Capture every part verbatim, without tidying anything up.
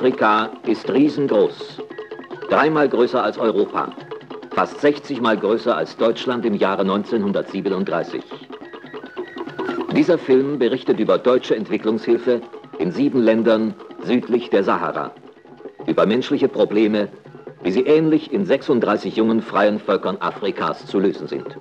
Afrika ist riesengroß, dreimal größer als Europa, fast sechzig Mal größer als Deutschland im Jahre neunzehnhundertsiebenunddreißig. Dieser Film berichtet über deutsche Entwicklungshilfe in sieben Ländern südlich der Sahara, über menschliche Probleme, wie sie ähnlich in sechsunddreißig jungen freien Völkern Afrikas zu lösen sind.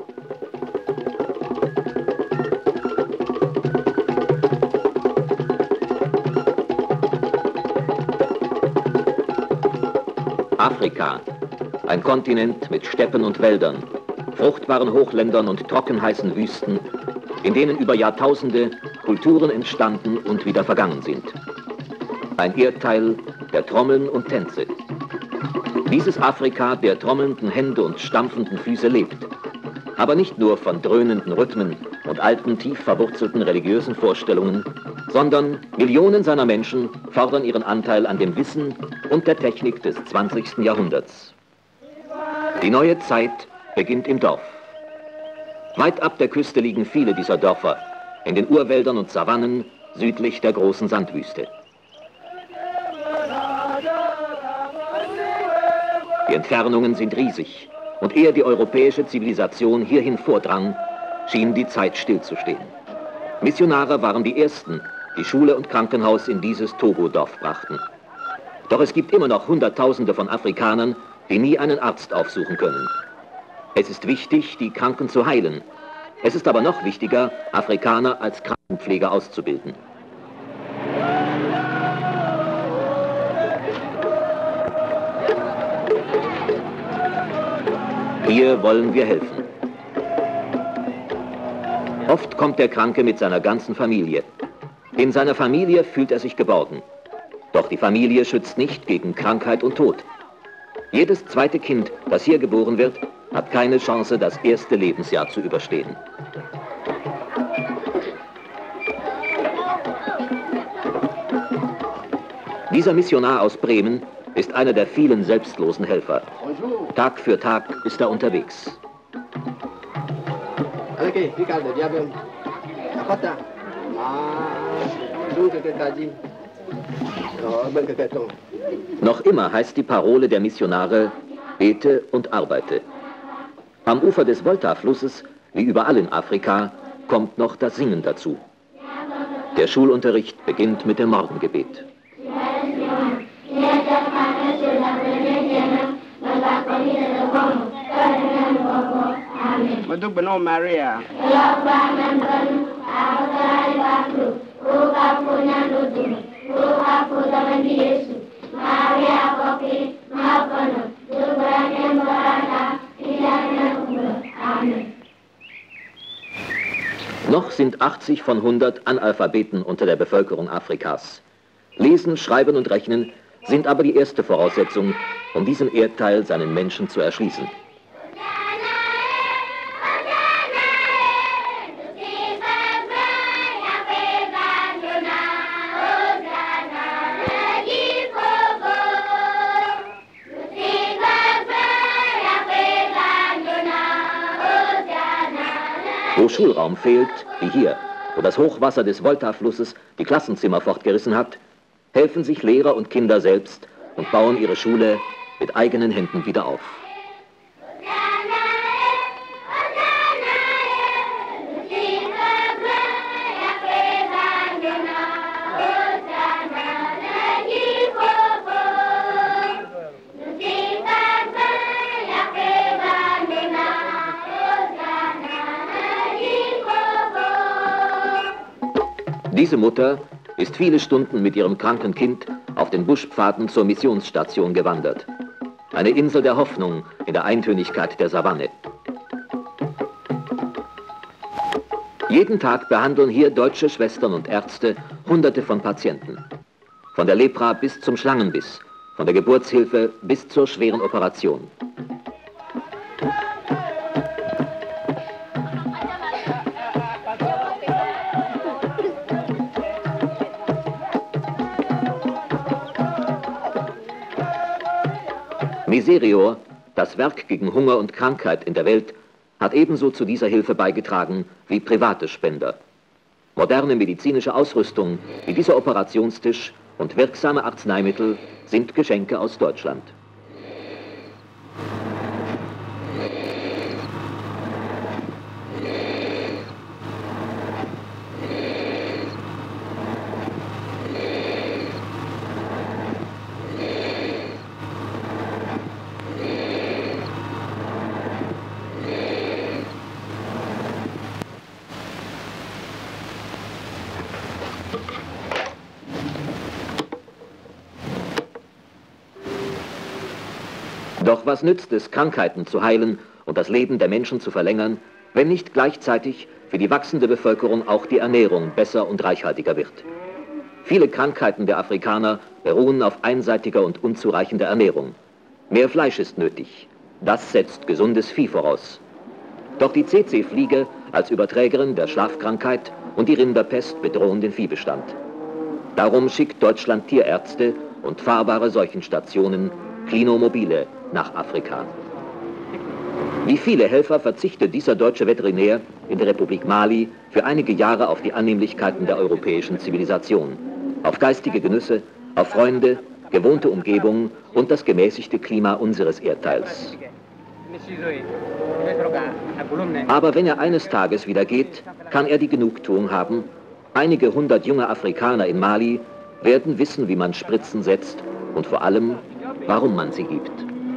Afrika, ein Kontinent mit Steppen und Wäldern, fruchtbaren Hochländern und trockenheißen Wüsten, in denen über Jahrtausende Kulturen entstanden und wieder vergangen sind. Ein Erdteil der Trommeln und Tänze. Dieses Afrika der trommelnden Hände und stampfenden Füße lebt, aber nicht nur von dröhnenden Rhythmen und alten, tief verwurzelten religiösen Vorstellungen, sondern Millionen seiner Menschen fordern ihren Anteil an dem Wissen und der Technik des zwanzigsten Jahrhunderts. Die neue Zeit beginnt im Dorf. Weit ab der Küste liegen viele dieser Dörfer, in den Urwäldern und Savannen südlich der großen Sandwüste. Die Entfernungen sind riesig, und ehe die europäische Zivilisation hierhin vordrang, schien die Zeit stillzustehen. Missionare waren die Ersten, die Schule und Krankenhaus in dieses Togo-Dorf brachten. Doch es gibt immer noch Hunderttausende von Afrikanern, die nie einen Arzt aufsuchen können. Es ist wichtig, die Kranken zu heilen. Es ist aber noch wichtiger, Afrikaner als Krankenpfleger auszubilden. Hier wollen wir helfen. Oft kommt der Kranke mit seiner ganzen Familie. In seiner Familie fühlt er sich geborgen. Doch die Familie schützt nicht gegen Krankheit und Tod. Jedes zweite Kind, das hier geboren wird, hat keine Chance, das erste Lebensjahr zu überstehen. Dieser Missionar aus Bremen ist einer der vielen selbstlosen Helfer. Tag für Tag ist er unterwegs. Noch immer heißt die Parole der Missionare: Bete und arbeite. Am Ufer des Volta-Flusses, wie überall in Afrika, kommt noch das Singen dazu. Der Schulunterricht beginnt mit dem Morgengebet. Maria. Noch sind achtzig von hundert Analphabeten unter der Bevölkerung Afrikas. Lesen, Schreiben und Rechnen sind aber die erste Voraussetzung, um diesen Erdteil seinen Menschen zu erschließen. Wo Schulraum fehlt, wie hier, wo das Hochwasser des Volta-Flusses die Klassenzimmer fortgerissen hat, helfen sich Lehrer und Kinder selbst und bauen ihre Schule mit eigenen Händen wieder auf. Diese Mutter ist viele Stunden mit ihrem kranken Kind auf den Buschpfaden zur Missionsstation gewandert. Eine Insel der Hoffnung in der Eintönigkeit der Savanne. Jeden Tag behandeln hier deutsche Schwestern und Ärzte Hunderte von Patienten. Von der Lepra bis zum Schlangenbiss, von der Geburtshilfe bis zur schweren Operation. Miserior, das Werk gegen Hunger und Krankheit in der Welt, hat ebenso zu dieser Hilfe beigetragen wie private Spender. Moderne medizinische Ausrüstung wie dieser Operationstisch und wirksame Arzneimittel sind Geschenke aus Deutschland. Doch was nützt es, Krankheiten zu heilen und das Leben der Menschen zu verlängern, wenn nicht gleichzeitig für die wachsende Bevölkerung auch die Ernährung besser und reichhaltiger wird? Viele Krankheiten der Afrikaner beruhen auf einseitiger und unzureichender Ernährung. Mehr Fleisch ist nötig. Das setzt gesundes Vieh voraus. Doch die C C-Fliege als Überträgerin der Schlafkrankheit und die Rinderpest bedrohen den Viehbestand. Darum schickt Deutschland Tierärzte und fahrbare Seuchenstationen, Klinomobile, nach Afrika. Wie viele Helfer verzichtet dieser deutsche Veterinär in der Republik Mali für einige Jahre auf die Annehmlichkeiten der europäischen Zivilisation, auf geistige Genüsse, auf Freunde, gewohnte Umgebung und das gemäßigte Klima unseres Erdteils. Aber wenn er eines Tages wieder geht, kann er die Genugtuung haben, einige hundert junge Afrikaner in Mali werden wissen, wie man Spritzen setzt und vor allem, warum man sie gibt.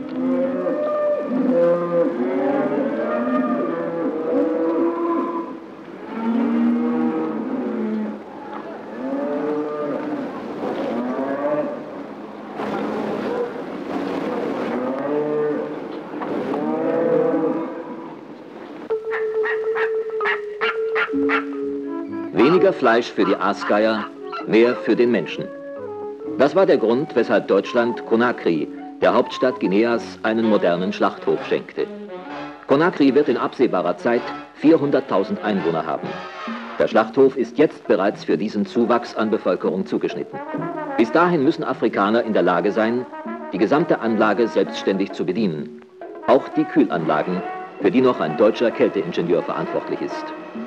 Weniger Fleisch für die Aasgeier, mehr für den Menschen. Das war der Grund, weshalb Deutschland Conakry, der Hauptstadt Guineas, einen modernen Schlachthof schenkte. Conakry wird in absehbarer Zeit vierhunderttausend Einwohner haben. Der Schlachthof ist jetzt bereits für diesen Zuwachs an Bevölkerung zugeschnitten. Bis dahin müssen Afrikaner in der Lage sein, die gesamte Anlage selbstständig zu bedienen. Auch die Kühlanlagen, für die noch ein deutscher Kälteingenieur verantwortlich ist.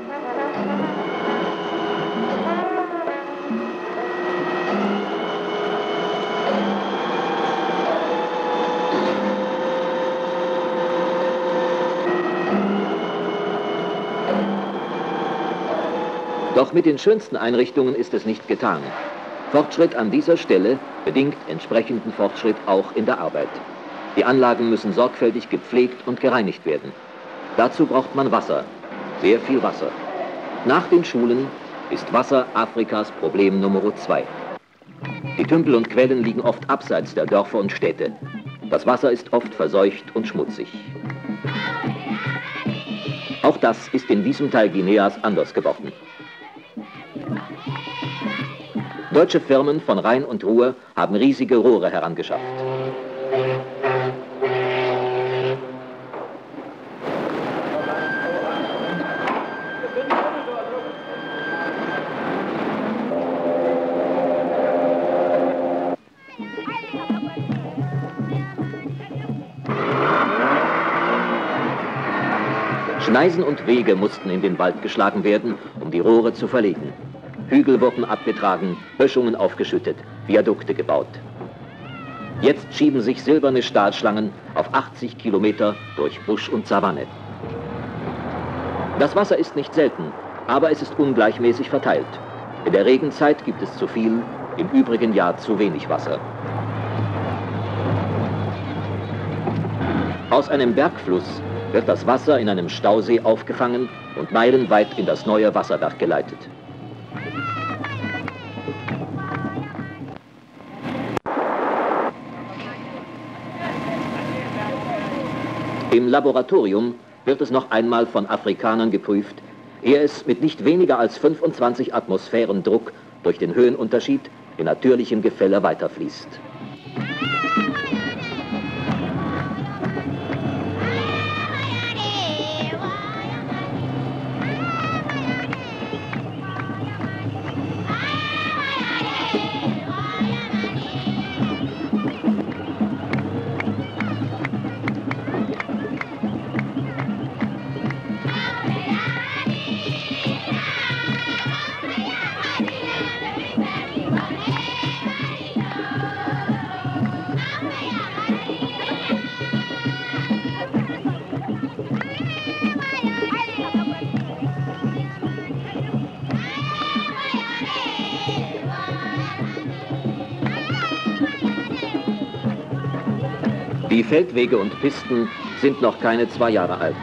Doch mit den schönsten Einrichtungen ist es nicht getan. Fortschritt an dieser Stelle bedingt entsprechenden Fortschritt auch in der Arbeit. Die Anlagen müssen sorgfältig gepflegt und gereinigt werden. Dazu braucht man Wasser, sehr viel Wasser. Nach den Schulen ist Wasser Afrikas Problem Nummer zwei. Die Tümpel und Quellen liegen oft abseits der Dörfer und Städte. Das Wasser ist oft verseucht und schmutzig. Auch das ist in diesem Teil Guineas anders geworden. Deutsche Firmen von Rhein und Ruhr haben riesige Rohre herangeschafft. Schneisen und Wege mussten in den Wald geschlagen werden, um die Rohre zu verlegen. Hügel wurden abgetragen, Böschungen aufgeschüttet, Viadukte gebaut. Jetzt schieben sich silberne Stahlschlangen auf achtzig Kilometer durch Busch und Savanne. Das Wasser ist nicht selten, aber es ist ungleichmäßig verteilt. In der Regenzeit gibt es zu viel, im übrigen Jahr zu wenig Wasser. Aus einem Bergfluss wird das Wasser in einem Stausee aufgefangen und meilenweit in das neue Wasserwerk geleitet. Im Laboratorium wird es noch einmal von Afrikanern geprüft, ehe es mit nicht weniger als fünfundzwanzig Atmosphären Druck durch den Höhenunterschied in natürlichem Gefälle weiterfließt. Die Feldwege und Pisten sind noch keine zwei Jahre alt.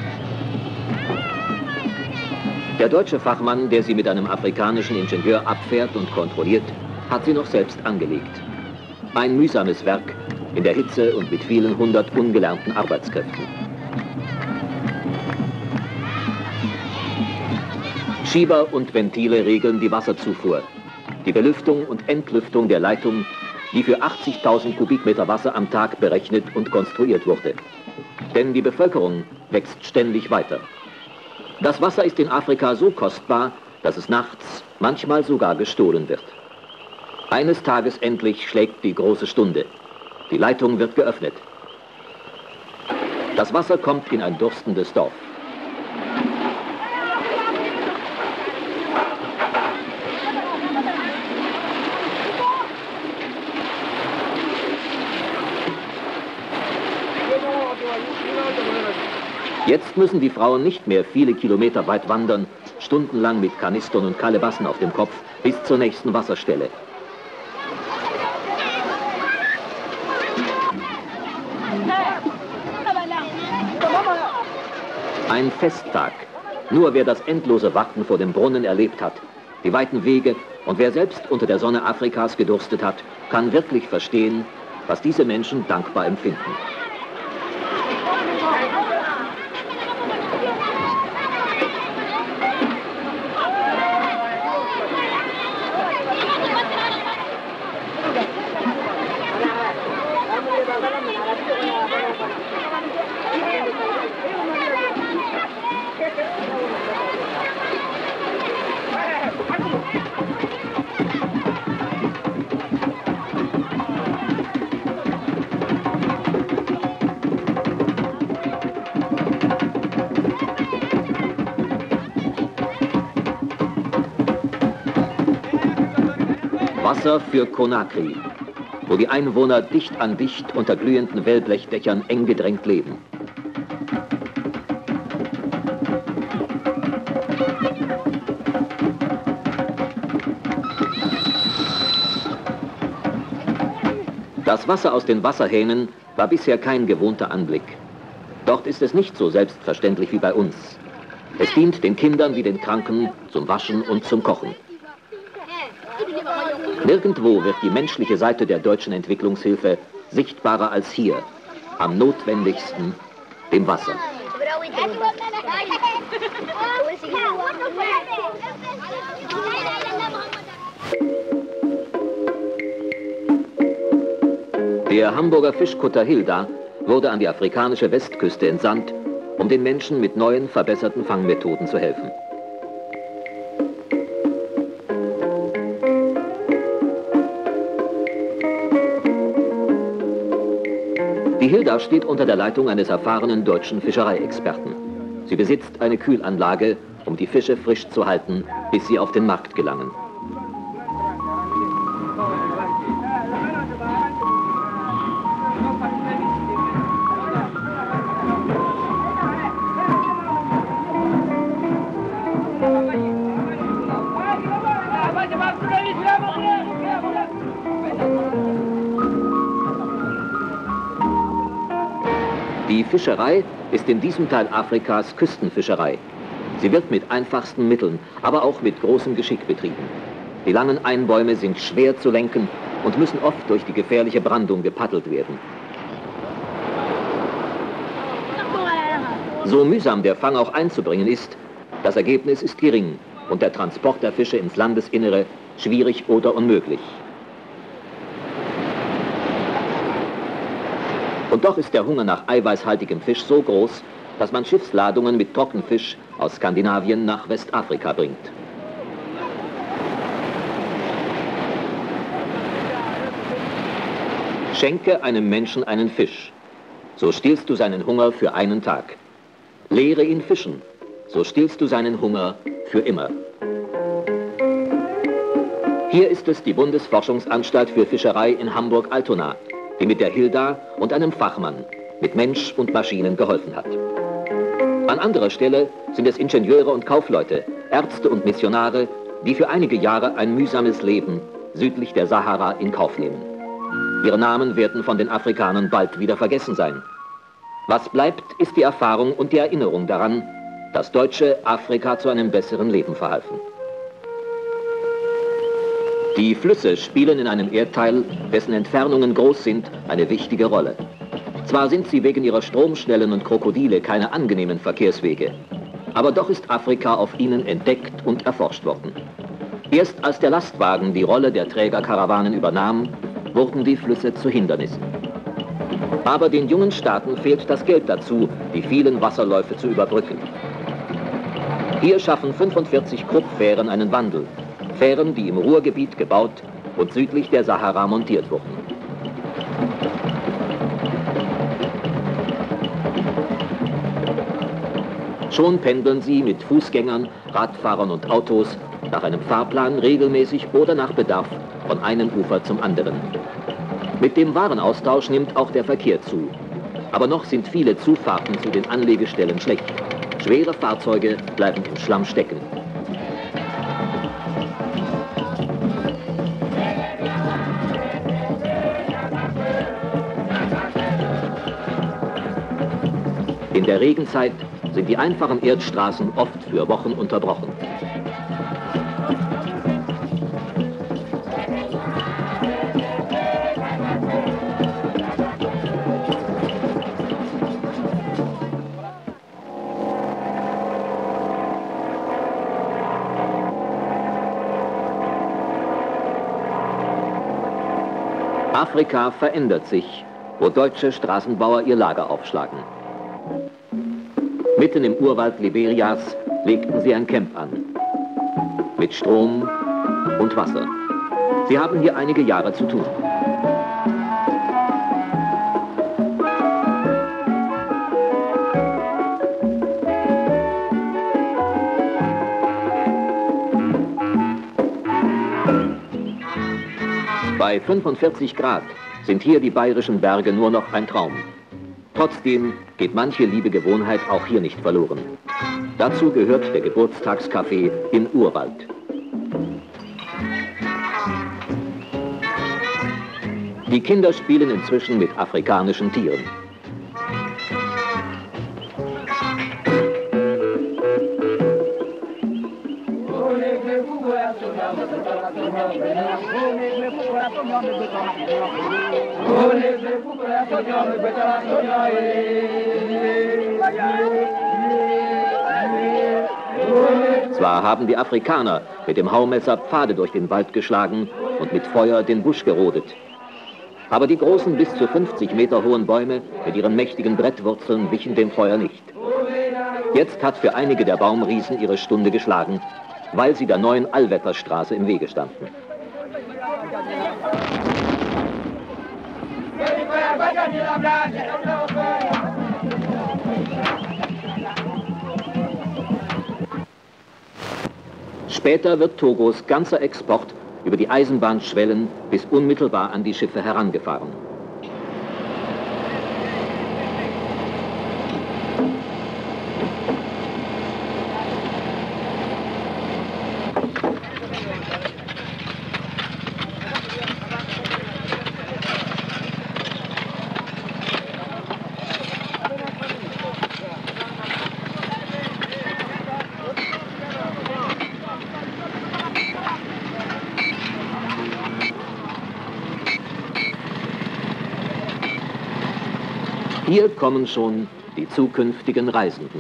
Der deutsche Fachmann, der sie mit einem afrikanischen Ingenieur abfährt und kontrolliert, hat sie noch selbst angelegt. Ein mühsames Werk in der Hitze und mit vielen hundert ungelernten Arbeitskräften. Schieber und Ventile regeln die Wasserzufuhr, die Belüftung und Entlüftung der Leitung, die für achtzigtausend Kubikmeter Wasser am Tag berechnet und konstruiert wurde. Denn die Bevölkerung wächst ständig weiter. Das Wasser ist in Afrika so kostbar, dass es nachts manchmal sogar gestohlen wird. Eines Tages endlich schlägt die große Stunde. Die Leitung wird geöffnet. Das Wasser kommt in ein durstendes Dorf. Jetzt müssen die Frauen nicht mehr viele Kilometer weit wandern, stundenlang mit Kanistern und Kalebassen auf dem Kopf, bis zur nächsten Wasserstelle. Ein Festtag. Nur wer das endlose Warten vor dem Brunnen erlebt hat, die weiten Wege und wer selbst unter der Sonne Afrikas gedurstet hat, kann wirklich verstehen, was diese Menschen dankbar empfinden. Wasser für Conakry, wo die Einwohner dicht an dicht unter glühenden Wellblechdächern eng gedrängt leben. Das Wasser aus den Wasserhähnen war bisher kein gewohnter Anblick. Dort ist es nicht so selbstverständlich wie bei uns. Es dient den Kindern wie den Kranken zum Waschen und zum Kochen. Nirgendwo wird die menschliche Seite der deutschen Entwicklungshilfe sichtbarer als hier, am notwendigsten, dem Wasser. Der Hamburger Fischkutter Hilda wurde an die afrikanische Westküste entsandt, um den Menschen mit neuen, verbesserten Fangmethoden zu helfen. Die Hilda steht unter der Leitung eines erfahrenen deutschen Fischereiexperten. Sie besitzt eine Kühlanlage, um die Fische frisch zu halten, bis sie auf den Markt gelangen. Die Fischerei ist in diesem Teil Afrikas Küstenfischerei. Sie wird mit einfachsten Mitteln, aber auch mit großem Geschick betrieben. Die langen Einbäume sind schwer zu lenken und müssen oft durch die gefährliche Brandung gepaddelt werden. So mühsam der Fang auch einzubringen ist, das Ergebnis ist gering und der Transport der Fische ins Landesinnere schwierig oder unmöglich. Und doch ist der Hunger nach eiweißhaltigem Fisch so groß, dass man Schiffsladungen mit Trockenfisch aus Skandinavien nach Westafrika bringt. Schenke einem Menschen einen Fisch, so stillst du seinen Hunger für einen Tag. Lehre ihn fischen, so stillst du seinen Hunger für immer. Hier ist es die Bundesforschungsanstalt für Fischerei in Hamburg-Altona, die mit der Hilda und einem Fachmann mit Mensch und Maschinen geholfen hat. An anderer Stelle sind es Ingenieure und Kaufleute, Ärzte und Missionare, die für einige Jahre ein mühsames Leben südlich der Sahara in Kauf nehmen. Ihre Namen werden von den Afrikanern bald wieder vergessen sein. Was bleibt, ist die Erfahrung und die Erinnerung daran, dass Deutsche Afrika zu einem besseren Leben verhalfen. Die Flüsse spielen in einem Erdteil, dessen Entfernungen groß sind, eine wichtige Rolle. Zwar sind sie wegen ihrer Stromschnellen und Krokodile keine angenehmen Verkehrswege, aber doch ist Afrika auf ihnen entdeckt und erforscht worden. Erst als der Lastwagen die Rolle der Trägerkarawanen übernahm, wurden die Flüsse zu Hindernissen. Aber den jungen Staaten fehlt das Geld dazu, die vielen Wasserläufe zu überbrücken. Hier schaffen fünfundvierzig Krupp-Fähren einen Wandel. Fähren, die im Ruhrgebiet gebaut und südlich der Sahara montiert wurden. Schon pendeln sie mit Fußgängern, Radfahrern und Autos nach einem Fahrplan regelmäßig oder nach Bedarf von einem Ufer zum anderen. Mit dem Warenaustausch nimmt auch der Verkehr zu. Aber noch sind viele Zufahrten zu den Anlegestellen schlecht. Schwere Fahrzeuge bleiben im Schlamm stecken. In der Regenzeit sind die einfachen Erdstraßen oft für Wochen unterbrochen. Afrika verändert sich, wo deutsche Straßenbauer ihr Lager aufschlagen. Mitten im Urwald Liberias legten sie ein Camp an. Mit Strom und Wasser. Sie haben hier einige Jahre zu tun. Bei fünfundvierzig Grad sind hier die bayerischen Berge nur noch ein Traum. Trotzdem geht manche liebe Gewohnheit auch hier nicht verloren. Dazu gehört der Geburtstagskaffee im Urwald. Die Kinder spielen inzwischen mit afrikanischen Tieren. Zwar haben die Afrikaner mit dem Haumesser Pfade durch den Wald geschlagen und mit Feuer den Busch gerodet. Aber die großen bis zu fünfzig Meter hohen Bäume mit ihren mächtigen Brettwurzeln wichen dem Feuer nicht. Jetzt hat für einige der Baumriesen ihre Stunde geschlagen, weil sie der neuen Allwetterstraße im Wege standen. Später wird Togos ganzer Export über die Eisenbahnschwellen bis unmittelbar an die Schiffe herangefahren. Hier kommen schon die zukünftigen Reisenden.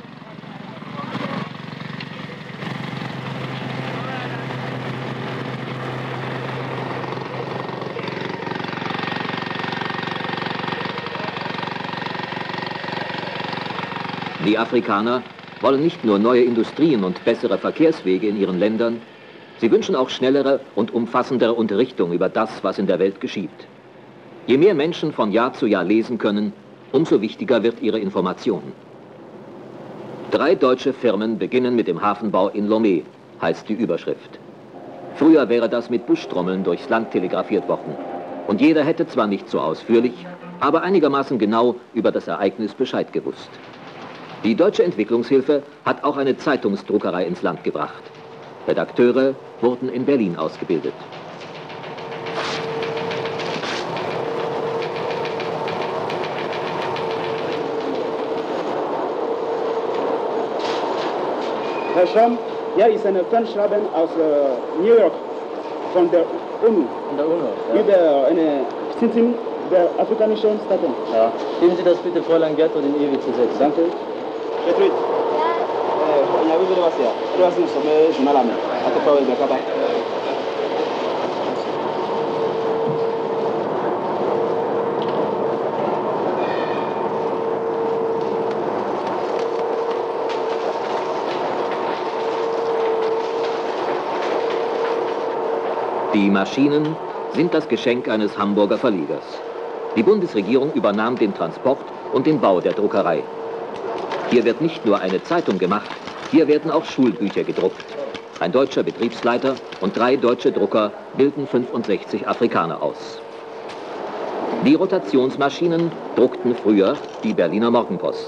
Die Afrikaner wollen nicht nur neue Industrien und bessere Verkehrswege in ihren Ländern, sie wünschen auch schnellere und umfassendere Unterrichtung über das, was in der Welt geschieht. Je mehr Menschen von Jahr zu Jahr lesen können, umso wichtiger wird ihre Information. Drei deutsche Firmen beginnen mit dem Hafenbau in Lomé, heißt die Überschrift. Früher wäre das mit Buschtrommeln durchs Land telegrafiert worden. Und jeder hätte zwar nicht so ausführlich, aber einigermaßen genau über das Ereignis Bescheid gewusst. Die Deutsche Entwicklungshilfe hat auch eine Zeitungsdruckerei ins Land gebracht. Redakteure wurden in Berlin ausgebildet. Herr Schramm, hier ist ein Fernschreiben aus äh, New York von der UNO. Von der UNO? Ja. Über eine Sitzung der afrikanischen Staaten. Ja. Geben Sie das bitte Fräulein Gertrud in Ewig zu setzen. Danke. Gertrud. Ja. Ja, wie will was ja? Du hast uns zum Journal am. Hat der Frau in der Kaba. Die Maschinen sind das Geschenk eines Hamburger Verlegers. Die Bundesregierung übernahm den Transport und den Bau der Druckerei. Hier wird nicht nur eine Zeitung gemacht, hier werden auch Schulbücher gedruckt. Ein deutscher Betriebsleiter und drei deutsche Drucker bilden fünfundsechzig Afrikaner aus. Die Rotationsmaschinen druckten früher die Berliner Morgenpost.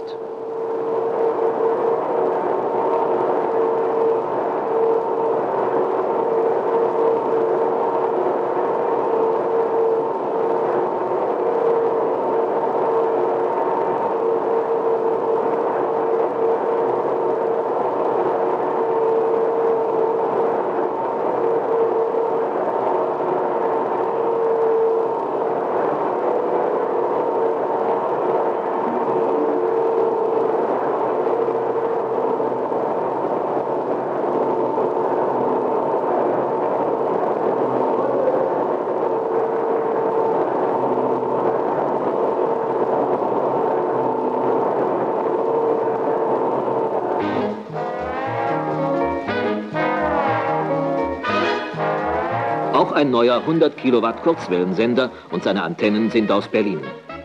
Auch ein neuer hundert Kilowatt Kurzwellensender und seine Antennen sind aus Berlin.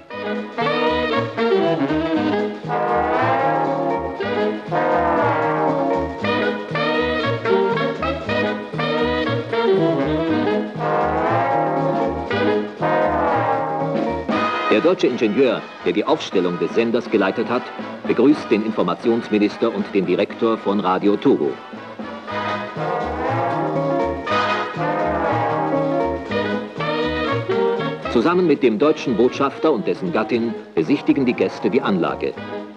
Der deutsche Ingenieur, der die Aufstellung des Senders geleitet hat, begrüßt den Informationsminister und den Direktor von Radio Togo. Zusammen mit dem deutschen Botschafter und dessen Gattin besichtigen die Gäste die Anlage.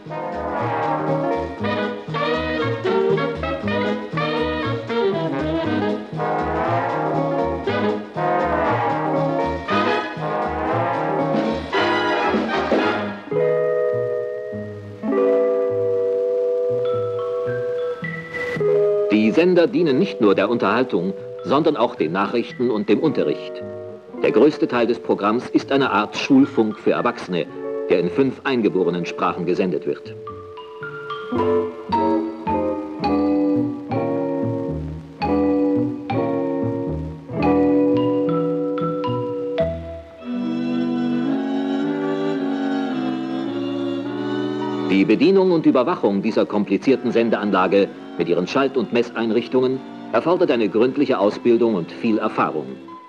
Die Sender dienen nicht nur der Unterhaltung, sondern auch den Nachrichten und dem Unterricht. Der größte Teil des Programms ist eine Art Schulfunk für Erwachsene, der in fünf eingeborenen Sprachen gesendet wird. Die Bedienung und Überwachung dieser komplizierten Sendeanlage mit ihren Schalt- und Messeinrichtungen erfordert eine gründliche Ausbildung und viel Erfahrung.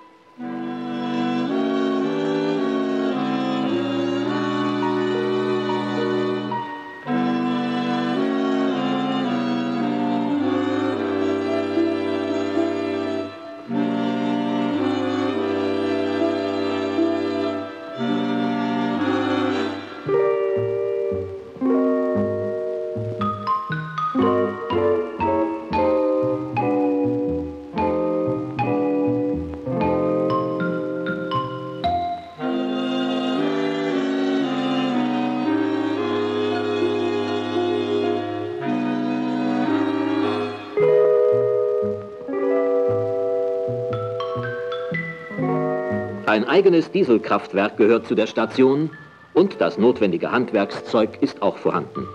Ein eigenes Dieselkraftwerk gehört zu der Station und das notwendige Handwerkszeug ist auch vorhanden.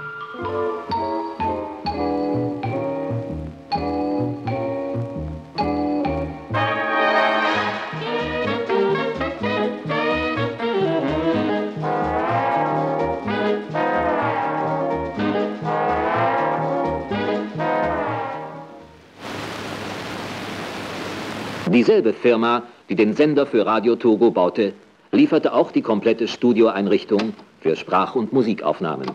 Dieselbe Firma, die den Sender für Radio Togo baute, lieferte auch die komplette Studioeinrichtung für Sprach- und Musikaufnahmen.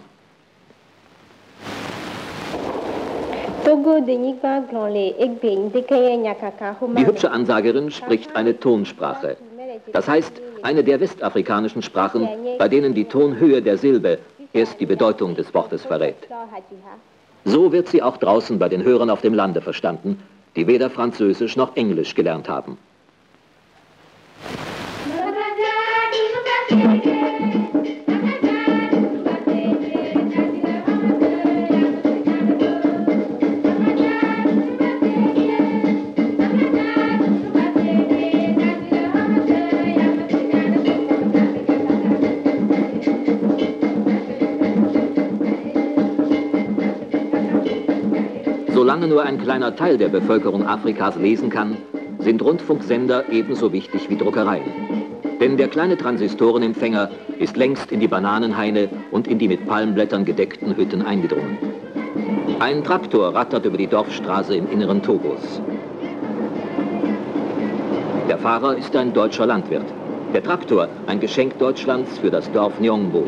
Die hübsche Ansagerin spricht eine Tonsprache. Das heißt, eine der westafrikanischen Sprachen, bei denen die Tonhöhe der Silbe erst die Bedeutung des Wortes verrät. So wird sie auch draußen bei den Hörern auf dem Lande verstanden, die weder Französisch noch Englisch gelernt haben. Solange nur ein kleiner Teil der Bevölkerung Afrikas lesen kann, sind Rundfunksender ebenso wichtig wie Druckereien. Denn der kleine Transistorenempfänger ist längst in die Bananenhaine und in die mit Palmblättern gedeckten Hütten eingedrungen. Ein Traktor rattert über die Dorfstraße im Inneren Togos. Der Fahrer ist ein deutscher Landwirt. Der Traktor ein Geschenk Deutschlands für das Dorf Nyongbo.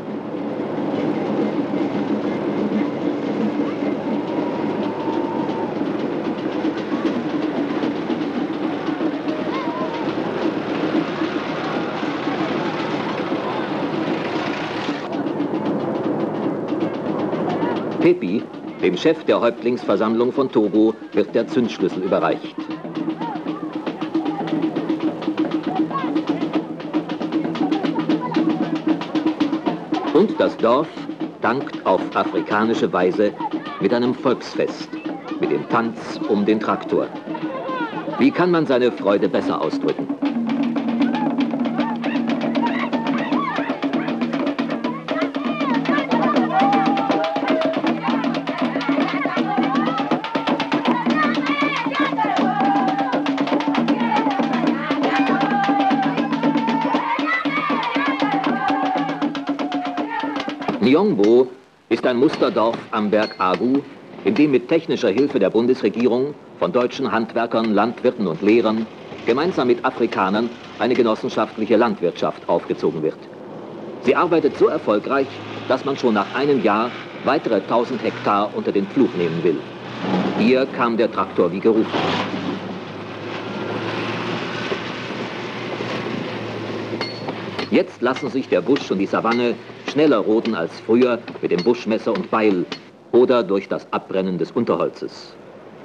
Pepi, dem Chef der Häuptlingsversammlung von Togo, wird der Zündschlüssel überreicht. Und das Dorf dankt auf afrikanische Weise mit einem Volksfest, mit dem Tanz um den Traktor. Wie kann man seine Freude besser ausdrücken? Nyongbo ist ein Musterdorf am Berg Agu, in dem mit technischer Hilfe der Bundesregierung von deutschen Handwerkern, Landwirten und Lehrern gemeinsam mit Afrikanern eine genossenschaftliche Landwirtschaft aufgezogen wird. Sie arbeitet so erfolgreich, dass man schon nach einem Jahr weitere tausend Hektar unter den Pflug nehmen will. Hier kam der Traktor wie gerufen. Jetzt lassen sich der Busch und die Savanne schneller roden als früher mit dem Buschmesser und Beil oder durch das Abbrennen des Unterholzes.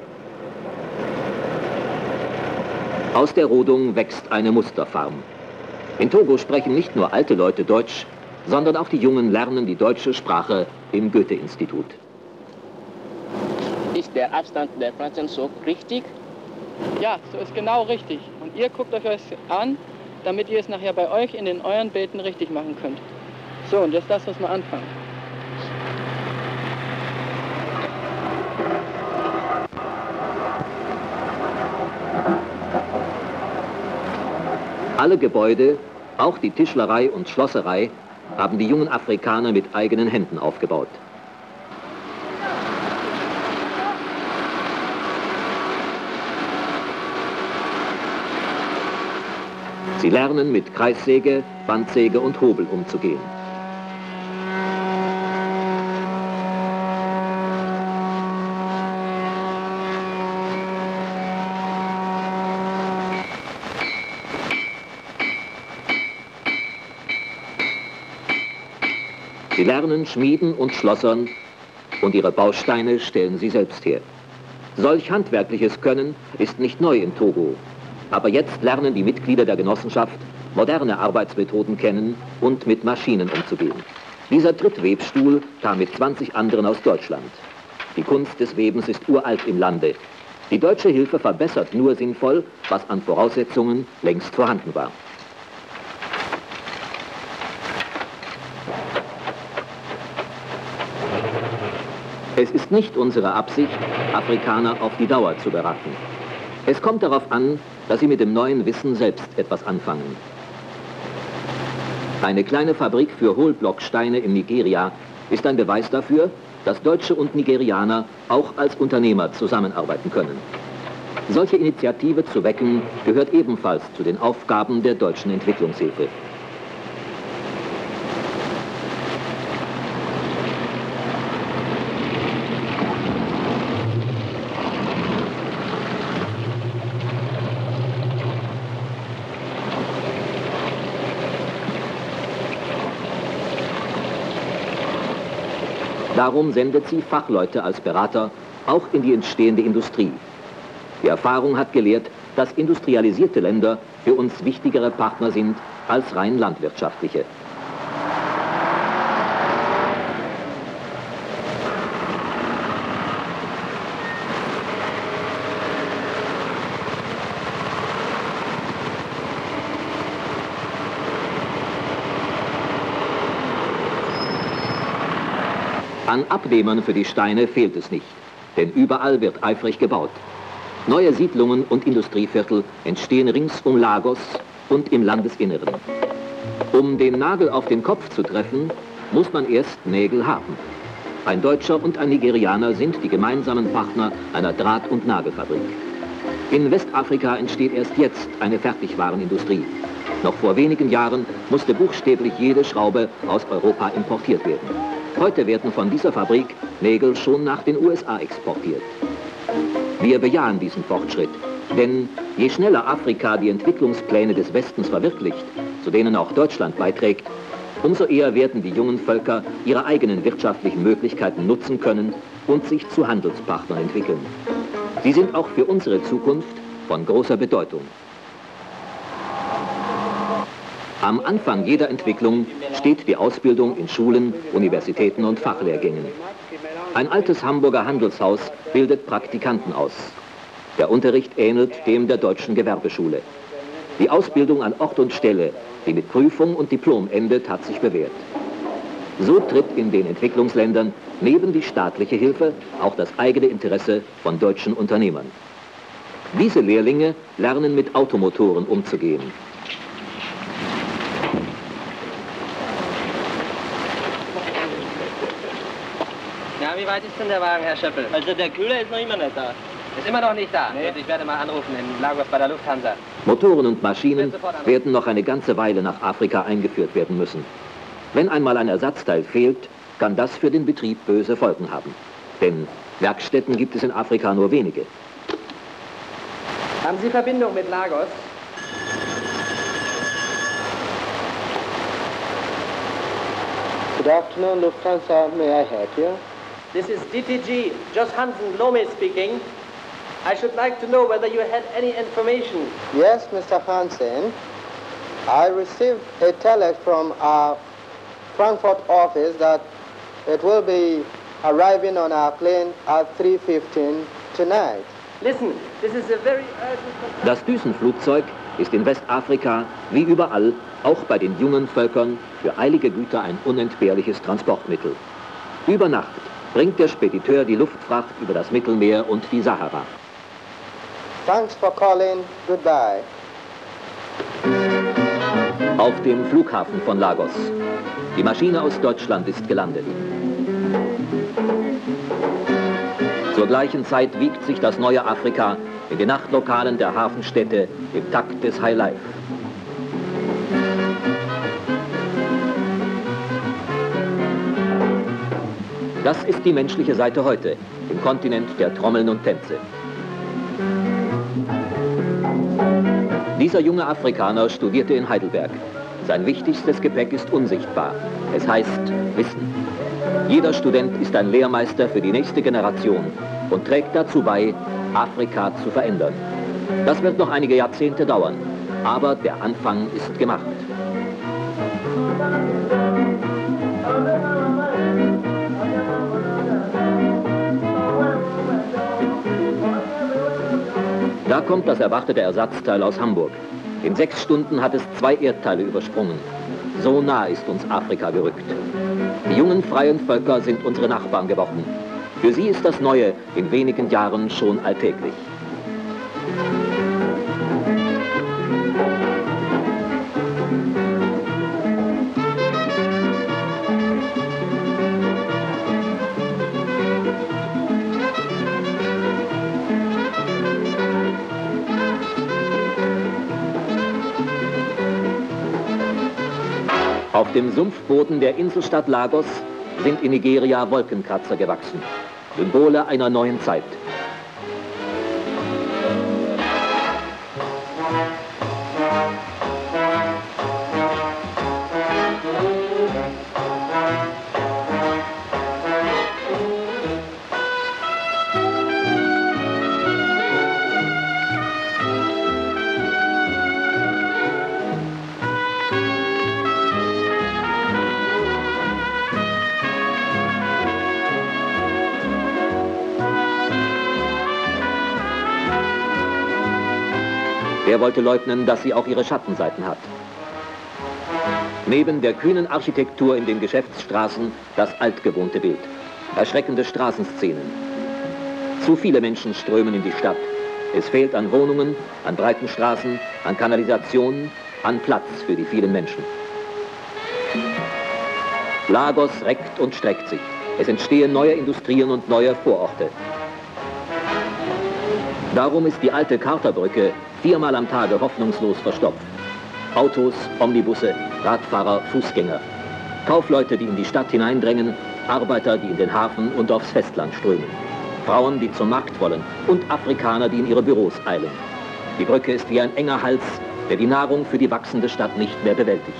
Aus der Rodung wächst eine Musterfarm. In Togo sprechen nicht nur alte Leute Deutsch, sondern auch die Jungen lernen die deutsche Sprache im Goethe-Institut. Ist der Abstand der Pflanzen so richtig? Ja, so ist genau richtig. Und ihr guckt euch das an, damit ihr es nachher bei euch in den euren Beeten richtig machen könnt. So, und jetzt lasst uns mal anfangen. Alle Gebäude, auch die Tischlerei und Schlosserei, haben die jungen Afrikaner mit eigenen Händen aufgebaut. Sie lernen mit Kreissäge, Bandsäge und Hobel umzugehen. Sie lernen Schmieden und Schlossern und ihre Bausteine stellen sie selbst her. Solch handwerkliches Können ist nicht neu in Togo. Aber jetzt lernen die Mitglieder der Genossenschaft moderne Arbeitsmethoden kennen und mit Maschinen umzugehen. Dieser Trittwebstuhl kam mit zwanzig anderen aus Deutschland. Die Kunst des Webens ist uralt im Lande. Die deutsche Hilfe verbessert nur sinnvoll, was an Voraussetzungen längst vorhanden war. Es ist nicht unsere Absicht, Afrikaner auf die Dauer zu beraten. Es kommt darauf an, dass sie mit dem neuen Wissen selbst etwas anfangen. Eine kleine Fabrik für Hohlblocksteine in Nigeria ist ein Beweis dafür, dass Deutsche und Nigerianer auch als Unternehmer zusammenarbeiten können. Solche Initiative zu wecken, gehört ebenfalls zu den Aufgaben der deutschen Entwicklungshilfe. Darum sendet sie Fachleute als Berater auch in die entstehende Industrie. Die Erfahrung hat gelehrt, dass industrialisierte Länder für uns wichtigere Partner sind als rein landwirtschaftliche. An Abnehmern für die Steine fehlt es nicht, denn überall wird eifrig gebaut. Neue Siedlungen und Industrieviertel entstehen rings um Lagos und im Landesinneren. Um den Nagel auf den Kopf zu treffen, muss man erst Nägel haben. Ein Deutscher und ein Nigerianer sind die gemeinsamen Partner einer Draht- und Nagelfabrik. In Westafrika entsteht erst jetzt eine Fertigwarenindustrie. Noch vor wenigen Jahren musste buchstäblich jede Schraube aus Europa importiert werden. Heute werden von dieser Fabrik Nägel schon nach den U S A exportiert. Wir bejahen diesen Fortschritt, denn je schneller Afrika die Entwicklungspläne des Westens verwirklicht, zu denen auch Deutschland beiträgt, umso eher werden die jungen Völker ihre eigenen wirtschaftlichen Möglichkeiten nutzen können und sich zu Handelspartnern entwickeln. Sie sind auch für unsere Zukunft von großer Bedeutung. Am Anfang jeder Entwicklung steht die Ausbildung in Schulen, Universitäten und Fachlehrgängen. Ein altes Hamburger Handelshaus bildet Praktikanten aus. Der Unterricht ähnelt dem der deutschen Gewerbeschule. Die Ausbildung an Ort und Stelle, die mit Prüfung und Diplom endet, hat sich bewährt. So tritt in den Entwicklungsländern neben die staatliche Hilfe auch das eigene Interesse von deutschen Unternehmern. Diese Lehrlinge lernen mit Automotoren umzugehen. Ja, wie weit ist denn der Wagen, Herr Schöppel? Also der Kühler ist noch immer nicht da. Ist immer noch nicht da. Nee. Und ich werde mal anrufen in Lagos bei der Lufthansa. Motoren und Maschinen werden noch eine ganze Weile nach Afrika eingeführt werden müssen. Wenn einmal ein Ersatzteil fehlt, kann das für den Betrieb böse Folgen haben. Denn Werkstätten gibt es in Afrika nur wenige. Haben Sie Verbindung mit Lagos? Good afternoon, Lufthansa. May I help you? This is D T G, Jos Hansen Lome speaking. I should like to know whether you had any information. Yes, Mister Hansen. I received a telex from our Frankfurt office that it will be arriving on our plane at three fifteen tonight. Listen, this is a very urgent... Das Düsenflugzeug ist in Westafrika, wie überall, auch bei den jungen Völkern, für eilige Güter ein unentbehrliches Transportmittel. Über Nacht bringt der Spediteur die Luftfracht über das Mittelmeer und die Sahara. Thanks for calling. Goodbye. Auf dem Flughafen von Lagos. Die Maschine aus Deutschland ist gelandet. Zur gleichen Zeit wiegt sich das neue Afrika in den Nachtlokalen der Hafenstädte im Takt des High Life. Das ist die menschliche Seite heute, im Kontinent der Trommeln und Tänze. Dieser junge Afrikaner studierte in Heidelberg. Sein wichtigstes Gepäck ist unsichtbar. Es heißt Wissen. Jeder Student ist ein Lehrmeister für die nächste Generation und trägt dazu bei, Afrika zu verändern. Das wird noch einige Jahrzehnte dauern, aber der Anfang ist gemacht. Da kommt das erwartete Ersatzteil aus Hamburg. In sechs Stunden hat es zwei Erdteile übersprungen. So nah ist uns Afrika gerückt. Die jungen freien Völker sind unsere Nachbarn geworden. Für sie ist das Neue in wenigen Jahren schon alltäglich. Auf dem Sumpfboden der Inselstadt Lagos sind in Nigeria Wolkenkratzer gewachsen, Symbole einer neuen Zeit. Wer wollte leugnen, dass sie auch ihre Schattenseiten hat? Neben der kühnen Architektur in den Geschäftsstraßen das altgewohnte Bild. Erschreckende Straßenszenen. Zu viele Menschen strömen in die Stadt. Es fehlt an Wohnungen, an breiten Straßen, an Kanalisationen, an Platz für die vielen Menschen. Lagos reckt und streckt sich. Es entstehen neue Industrien und neue Vororte. Darum ist die alte Carterbrücke viermal am Tage hoffnungslos verstopft. Autos, Omnibusse, Radfahrer, Fußgänger. Kaufleute, die in die Stadt hineindrängen, Arbeiter, die in den Hafen und aufs Festland strömen. Frauen, die zum Markt wollen und Afrikaner, die in ihre Büros eilen. Die Brücke ist wie ein enger Hals, der die Nahrung für die wachsende Stadt nicht mehr bewältigt.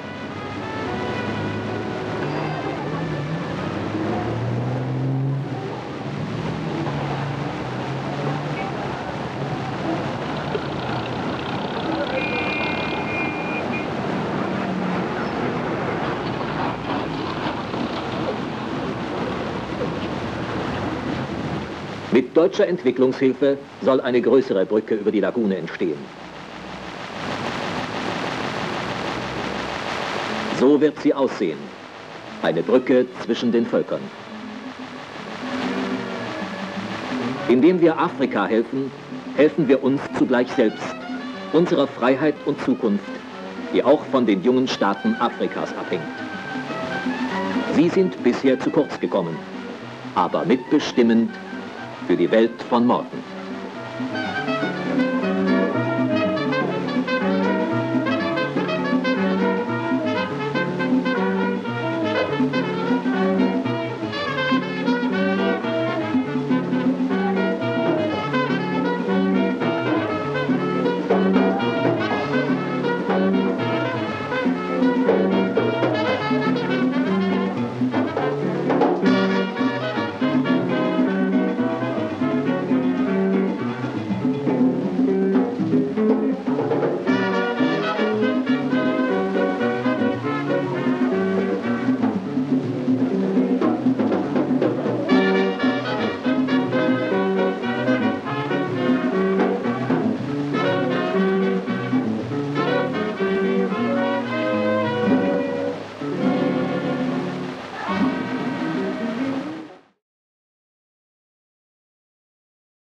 Mit deutscher Entwicklungshilfe soll eine größere Brücke über die Lagune entstehen. So wird sie aussehen. Eine Brücke zwischen den Völkern. Indem wir Afrika helfen, helfen wir uns zugleich selbst, unserer Freiheit und Zukunft, die auch von den jungen Staaten Afrikas abhängt. Sie sind bisher zu kurz gekommen, aber mitbestimmend für die Welt von morgen.